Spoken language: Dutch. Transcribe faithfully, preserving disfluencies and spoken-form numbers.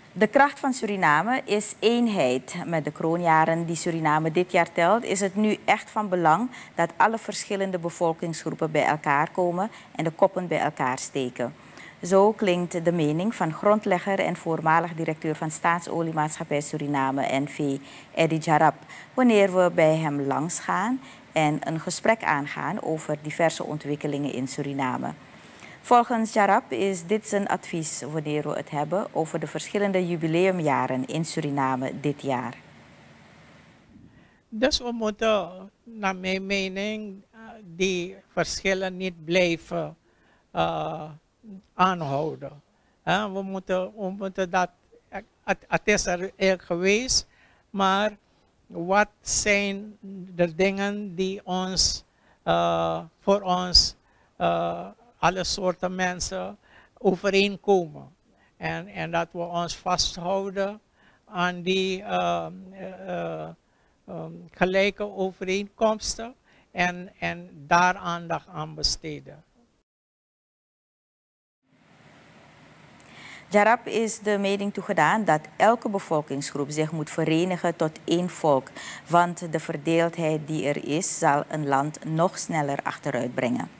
De kracht van Suriname is eenheid. Met de kroonjaren die Suriname dit jaar telt, is het nu echt van belang dat alle verschillende bevolkingsgroepen bij elkaar komen en de koppen bij elkaar steken. Zo klinkt de mening van grondlegger en voormalig directeur van Staatsoliemaatschappij Suriname N V, Eddy Jarab, wanneer we bij hem langsgaan en een gesprek aangaan over diverse ontwikkelingen in Suriname. Volgens Jarab is dit zijn advies wanneer we het hebben over de verschillende jubileumjaren in Suriname dit jaar. Dus we moeten, naar mijn mening, die verschillen niet blijven uh, aanhouden. Uh, we, moeten, we moeten dat, het, het is er geweest, maar wat zijn de dingen die ons, uh, voor ons, uh, alle soorten mensen overeenkomen. En, en dat we ons vasthouden aan die uh, uh, um, gelijke overeenkomsten en, en daar aandacht aan besteden. Jarab is de mening toegedaan dat elke bevolkingsgroep zich moet verenigen tot één volk, want de verdeeldheid die er is zal een land nog sneller achteruit brengen.